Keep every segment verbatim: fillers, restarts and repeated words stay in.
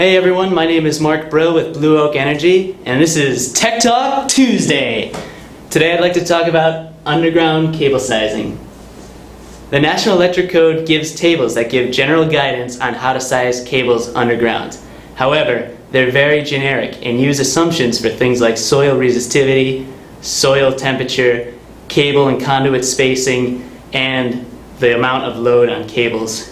Hey everyone, my name is Mark Brill with Blue Oak Energy, and this is Tech Talk Tuesday. Today I'd like to talk about underground cable sizing. The National Electric Code gives tables that give general guidance on how to size cables underground. However, they're very generic and use assumptions for things like soil resistivity, soil temperature, cable and conduit spacing, and the amount of load on cables.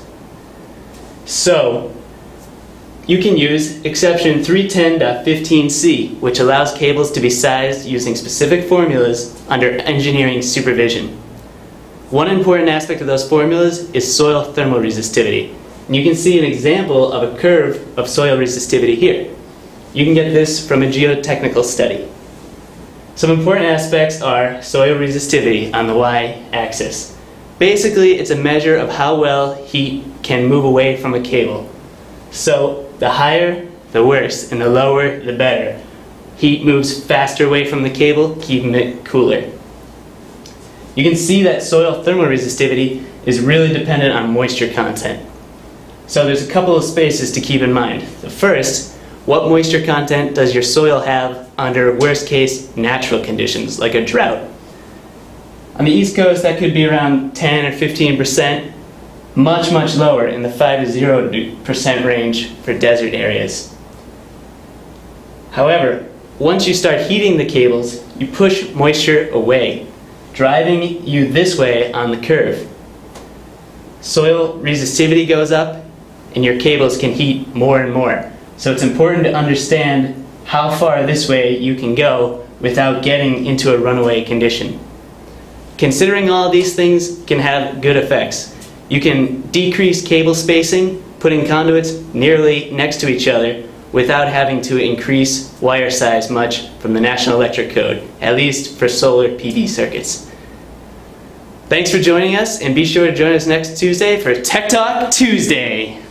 So, you can use exception three ten point fifteen C, which allows cables to be sized using specific formulas under engineering supervision. One important aspect of those formulas is soil thermal resistivity. And you can see an example of a curve of soil resistivity here. You can get this from a geotechnical study. Some important aspects are soil resistivity on the y-axis. Basically, it's a measure of how well heat can move away from a cable. So, the higher, the worse, and the lower, the better. Heat moves faster away from the cable, keeping it cooler. You can see that soil thermal resistivity is really dependent on moisture content. So there's a couple of spaces to keep in mind. The first, what moisture content does your soil have under worst case natural conditions, like a drought? On the East Coast, that could be around ten or fifteen percent. Much, much lower in the five to zero percent range for desert areas. However, once you start heating the cables, you push moisture away, driving you this way on the curve. Soil resistivity goes up, and your cables can heat more and more. So it's important to understand how far this way you can go without getting into a runaway condition. Considering all these things can have good effects. You can decrease cable spacing, putting conduits nearly next to each other without having to increase wire size much from the National Electric Code, at least for solar P V circuits. Thanks for joining us, and be sure to join us next Tuesday for Tech Talk Tuesday.